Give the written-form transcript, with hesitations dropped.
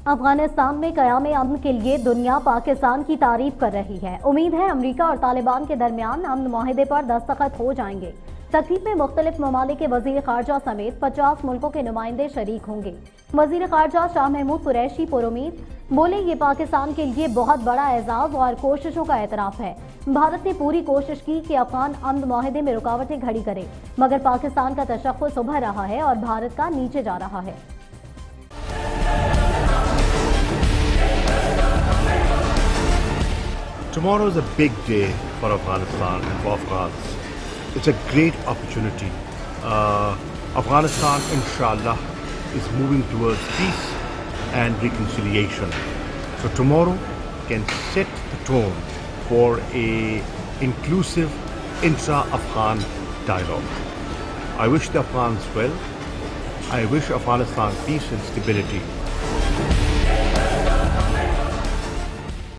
अफगानिस्तान में क़याम अमन के लिए दुनिया पाकिस्तान की तारीफ कर रही है। उम्मीद है अमरीका और तालिबान के दरमियान अमन मुआहदे पर दस्तखत हो जाएंगे। तकरीब में मुख्तलिफ ममालिक के वजीर खारजा समेत 50 मुल्कों के नुमाइंदे शरीक होंगे। वजीर खारजा शाह महमूद कुरैशी पुरुमीद बोले, ये पाकिस्तान के लिए बहुत बड़ा एजाज और कोशिशों का एतराफ है। भारत ने पूरी कोशिश की कि अफगान अमन मुआहदे में रुकावटें खड़ी करे, मगर पाकिस्तान का तशख्खुस उभर रहा है और भारत का नीचे जा रहा है। Tomorrow is a big day for Afghanistan and for Afghans. It's a great opportunity. Afghanistan, inshallah, is moving towards peace and reconciliation. So tomorrow can set the tone for an inclusive intra-Afghan dialogue. I wish the Afghans well. I wish Afghanistan peace and stability.